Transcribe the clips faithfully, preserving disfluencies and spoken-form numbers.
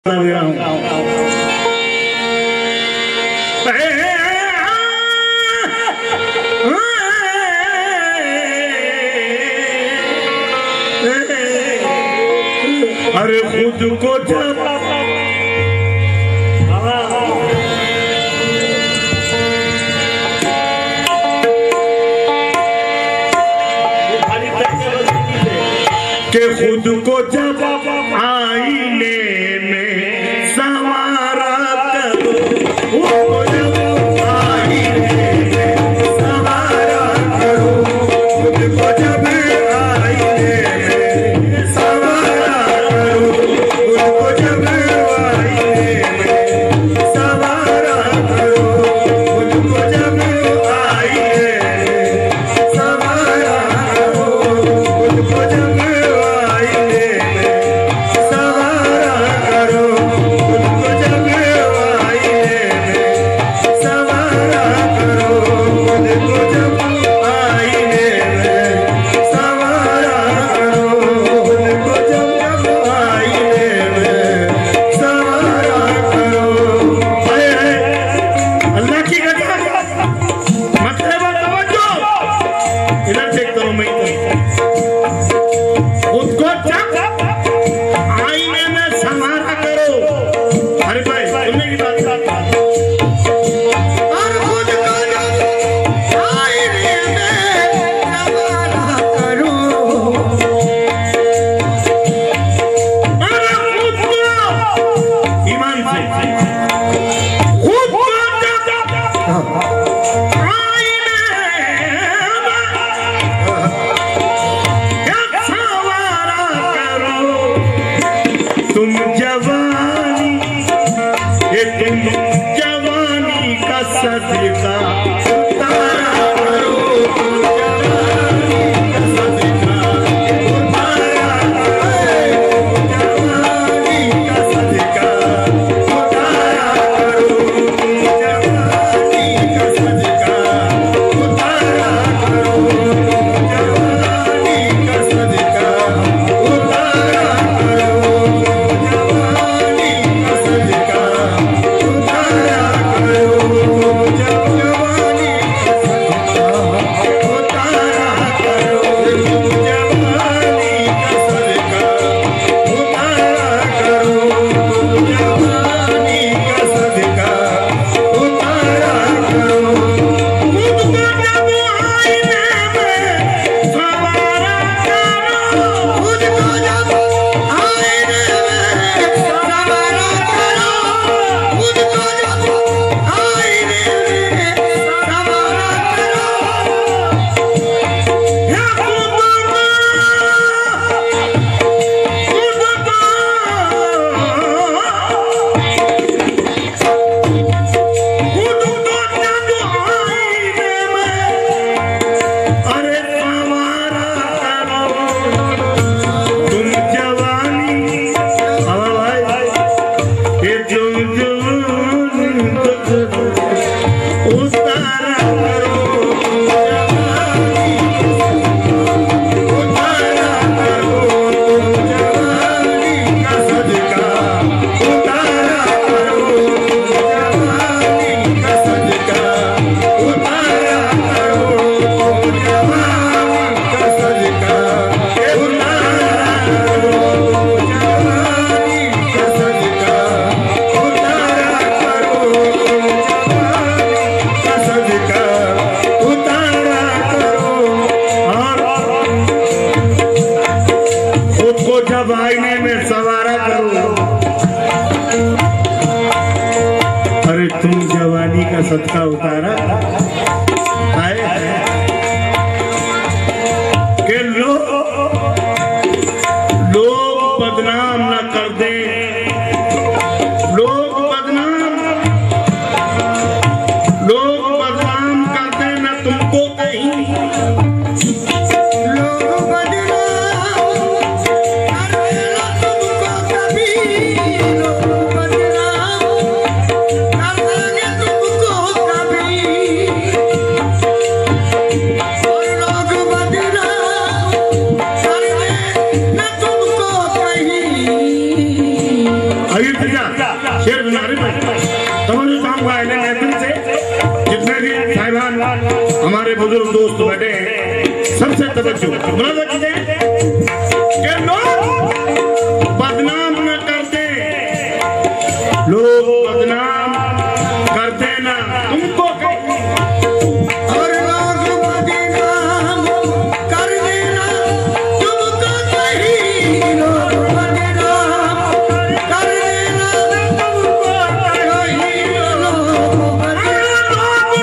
अरे खुद को जब के खुद को जब आईने में संवारा करो, जब आईने में संवारा करो, खुद को जब आईने में संवारा करो, खुद को जब आईने में संवारा करो, खुद को जब आईने में संवारा करो, खुद को जब आईने में सवारा करो। अरे तुम जवानी का सदका उतारा के लोग लोग बदनाम न कर दे, लोग बदनाम लोग बदनाम कर दे न तुमको कहीं, लोग बदनाम कर देना तुमको कभी पूजा शेर दुनारी भाई तमाम काम का आने महफिल से जितने भी साहिबान हमारे बुजुर्ग दोस्त बैठे हैं सबसे तवज्जो मुलाजा कीजिए कि लोग बदनाम न करते, लोग बदनाम करते ना तुमको और लोग बदनाम कर देना तुमको कहीं, लोग बदनाम कर देना तुमको कहीं, लोग बदनाम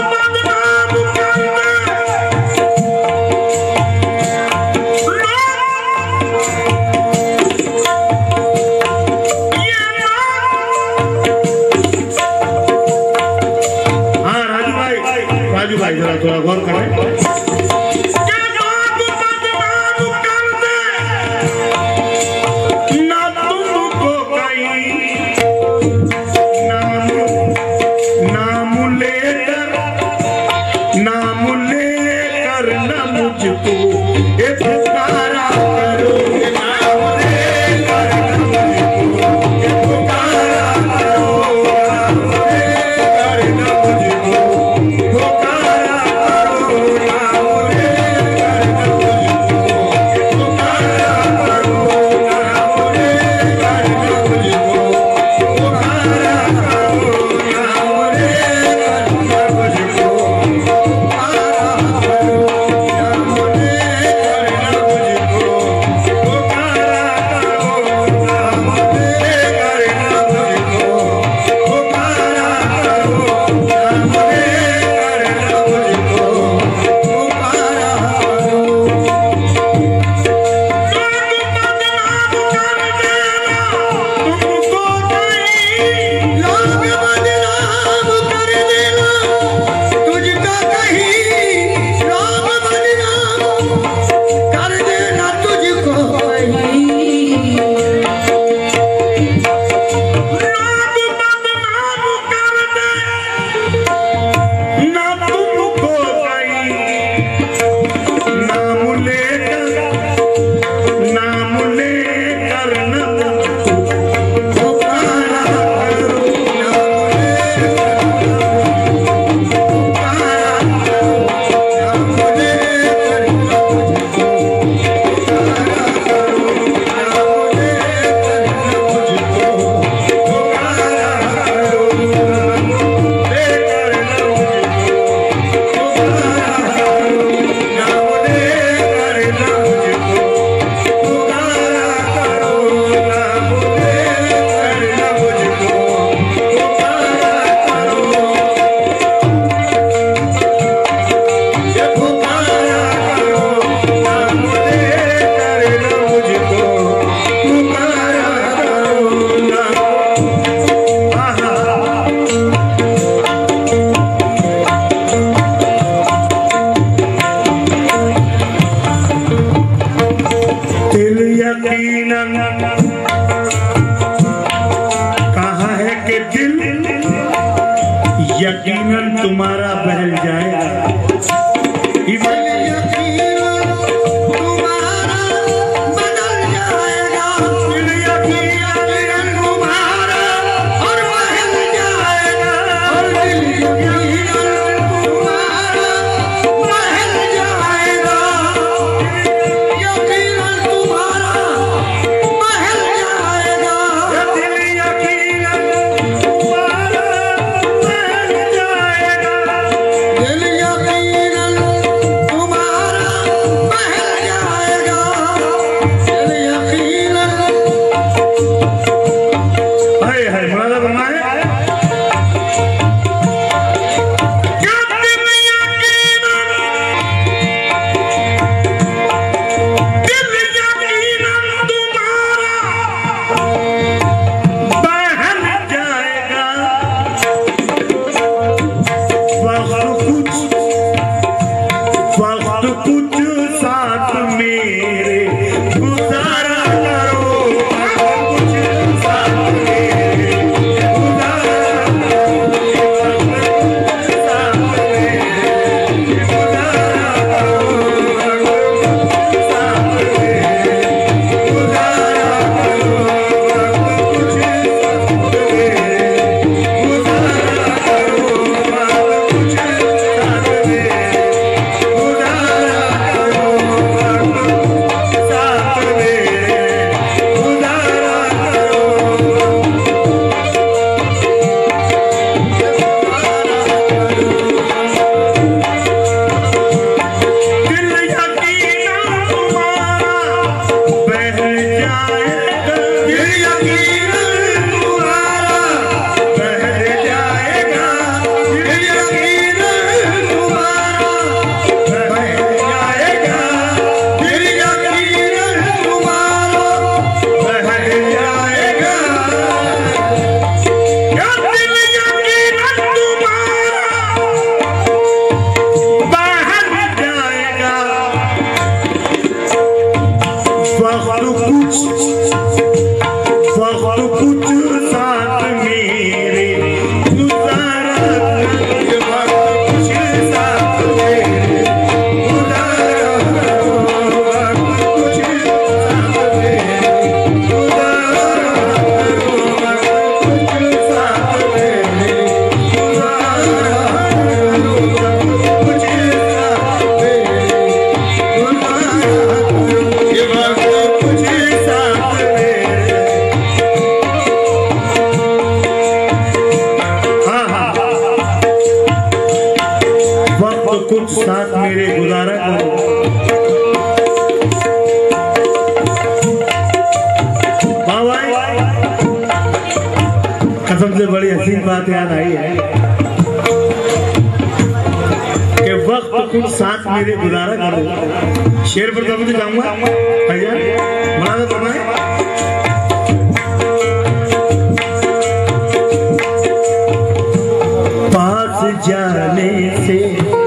जरा थोड़ा गौर करें क्या लोग बदनाम कर दे ना तुमको कहीं, नाम नाम लेकर नाम लेकर न मुझको ये पुकारा करो, नाम लेकर न मुझको ये पुकारा करो, नाम लेकर न मुझको यकीनन तुम्हारा बहल जाएगा, दिल सबसे बड़ी हसीन बात याद आई है कि वक्त कुछ साथ मेरे गुजारा करो। शेर पर कभी तो जाऊंगा भैया बना दो तुम्हें। पास जाने से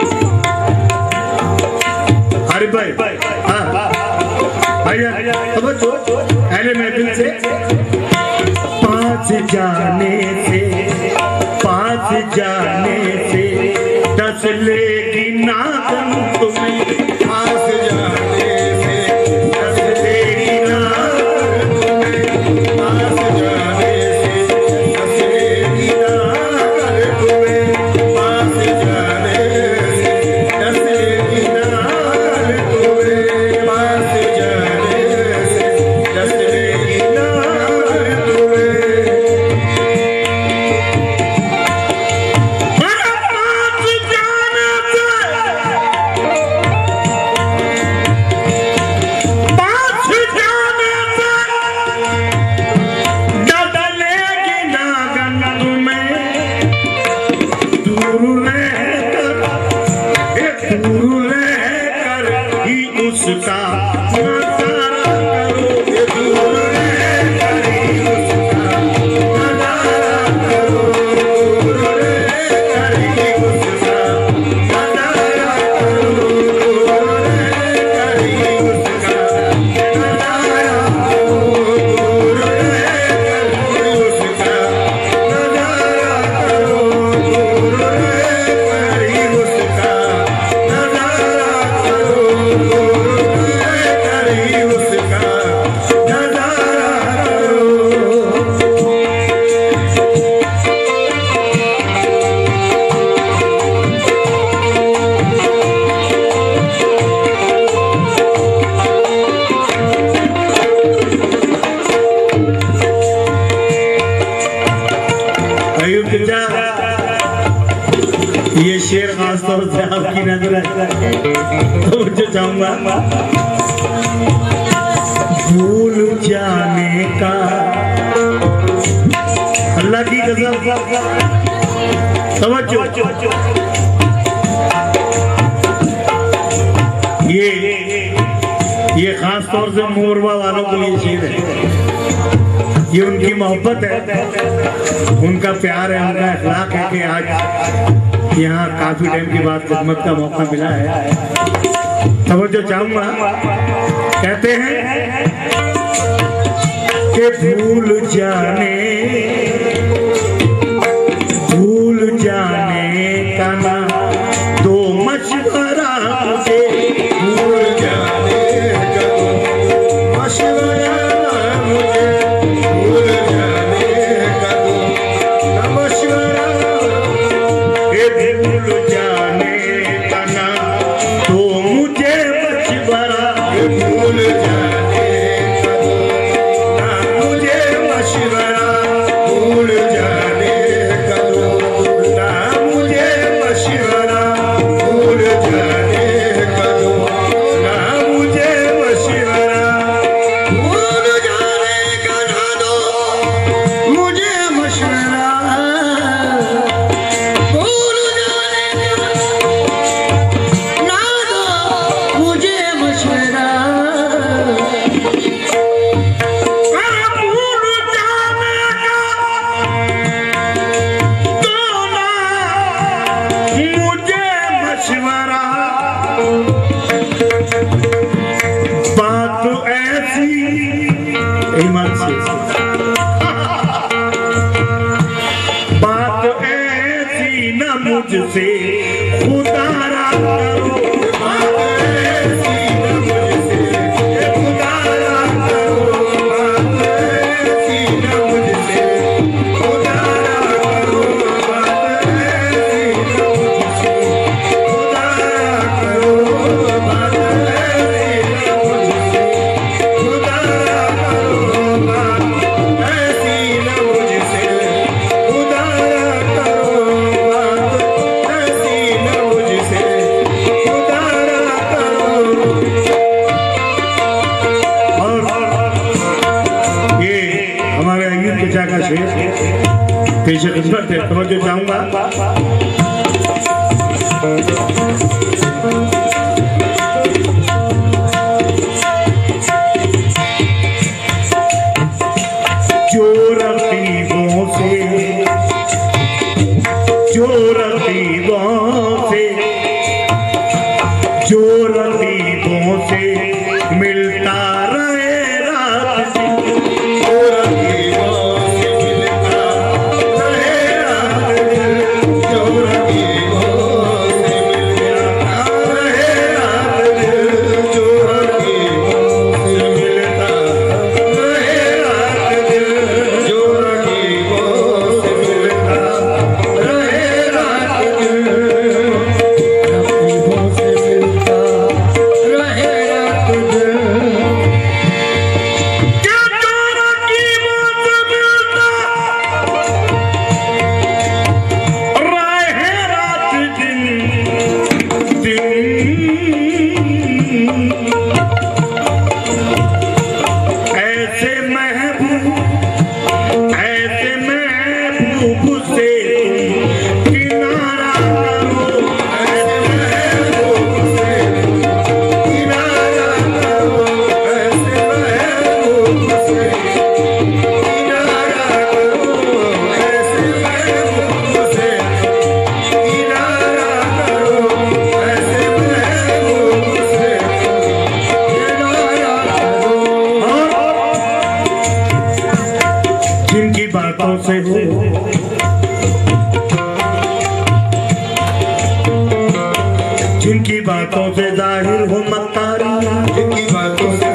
अरे भाई हाँ भैया समझो पहले महफिल से पास जाने से पास जाने से दस लेगी नागन तुम्हें। पास जाने से दस लेगी नागन तुम्हें। पास जाने से दस लेगी नागन तुम्हें। पास जाने से दस लेगी नागन तुम्हें। पास जाने से दस लेगी नागन तुम्हें। ये शेर खास तौर से आपकी नजर है तो जो चाहूंगा भूल जाने का अल्लाह की कसम समझो। ये ये खास तौर से मोरवा वालों को ये शेर है। ये उनकी मोहब्बत है, उनका प्यार है, उनका अखलाक है कि आज यहाँ काफी टाइम के बाद खिदमत का मौका मिला है। तवज्जो चाहूंगा, कहते हैं कि भूल जाने भूल जाने का ना दो मशवरा मुझे। भूल जाने का दो मशवरा मुझे। भूल जाने का दो मशवरा भूल जाने का ना तो मुझे मशवरा। भूल जाने का दो ना मुझे मशवरा। भूल जाने का दो ना मुझे मशवरा। भूल जाने का दो ना मुझे मशवरा। भूल जाने का ना दो मुझे मशवरा। बात ऐसी ईमान से बात ऐसी न मुझसे खुदा रा करो। बात ऐसी न मुझसे खुदा रा करो। बात ऐसी न मुझसे खुदा रा करो। बात ऐसी न मुझसे खुदा रा करो। बात ऐसी पेश खिदमत है तवज्जो चाहूंगा। जो रकीबों से जो रकीबों से जो रकीबों से मिलता रहे रात दिन, जो रकीबों से मिलता रहे रात दिन, जो रकीबों से मिलता रहे रात दिन, जो रकीबों से मिलता रहे रात दिन, जो रकीबों से मिलता रहे रात दिन, रकीबों से मिलता रहे रात दिन। क्या जो रकीबों से मिलता रहे रात दिन दिन, ऐसे महबूब ऐसे महबूब से तुम किनारा करो, ऐसे महबूब से किनारा करो, ऐसे महबूब से किनारा करो, ऐसे महबूब से किनारा करो, ऐसे महबूब से किनारा करो। जिनकी बातों से हो जिनकी बातों से जाहिर हो मक्कारी, जिनकी बातों से